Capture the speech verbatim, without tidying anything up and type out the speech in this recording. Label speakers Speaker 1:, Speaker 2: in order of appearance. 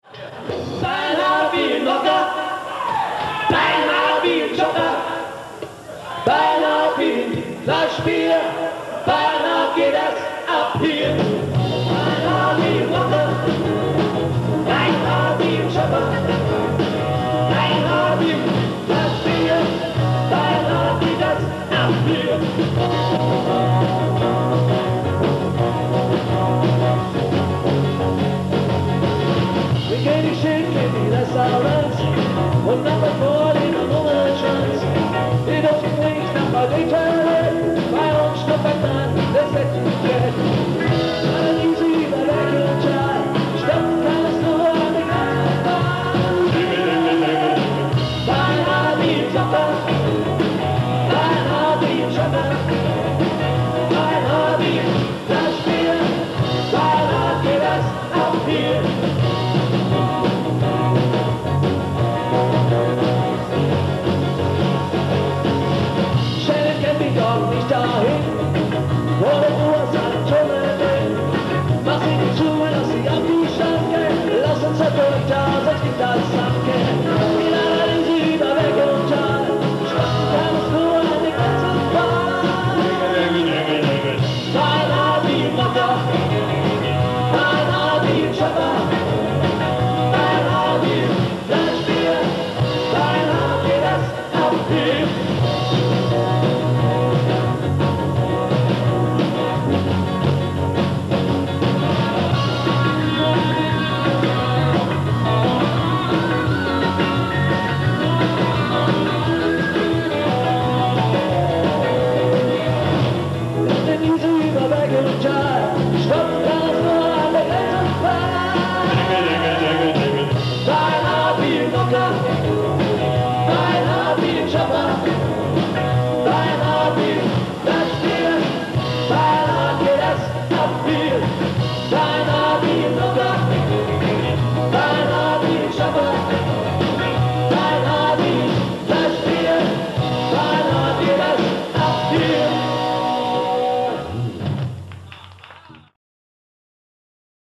Speaker 1: Beinahe wie ein Locker, beinahe wie ein Jogger, beinahe wie ein Fleischbier, beinahe geht es ab hier. Beinahe wie ein Locker, beinahe wie ein Jogger, beinahe wie ein Fleischbier, beinahe geht es ab hier. Wir gehen die Schick in die Restaurants und nach der Vorliebe Nummer Chance. Wir dürfen nicht nach Madrid